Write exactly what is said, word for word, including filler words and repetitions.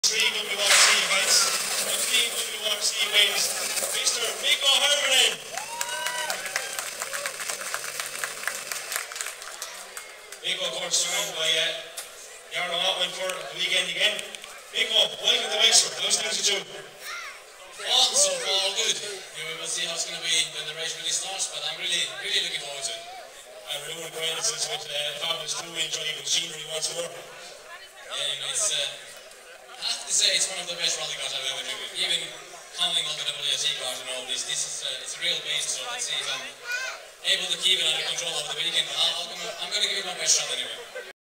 Three W R C events, and three W R C wins, Mister Mikko Hirvonen. Mikko, of course, joined by uh, Jarno Ottman for the weekend again. Mikko, welcome to Wexford. How's things with you? Oh, so far all good. You know, we'll see how it's going to be when the race really starts, but I'm really, really looking forward to it. And we're doing acquaintances with uh, Thomas Dewey driving machinery once more. Yeah, you know, it's, uh, I have to say it's one of the best rally cars I've ever driven. Even handling all the W R C cars and all this, this is uh, it's a real beast, so let's see if I'm able to keep it under control over the weekend. I'll, I'll, I'm going to give it my best shot anyway.